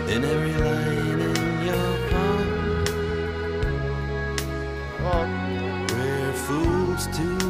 in every line in your palm. We're fools to